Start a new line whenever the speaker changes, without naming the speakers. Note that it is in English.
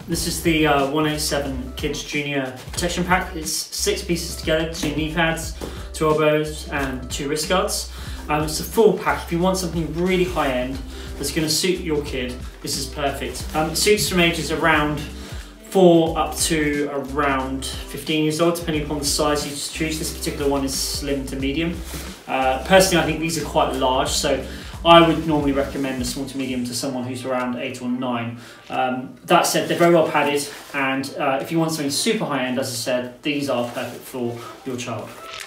This is the 187 Kids Junior Protection Pack. It's 6 pieces together, 2 knee pads, 2 elbows and 2 wrist guards. It's a full pack. If you want something really high end that's going to suit your kid, this is perfect. It suits from ages around 4 up to around 15 years old, depending upon the size you choose. This particular one is slim to medium. Personally, I think these are quite large, so I would normally recommend a small to medium to someone who's around 8 or 9. That said, they're very well padded, and if you want something super high end, as I said, these are perfect for your child.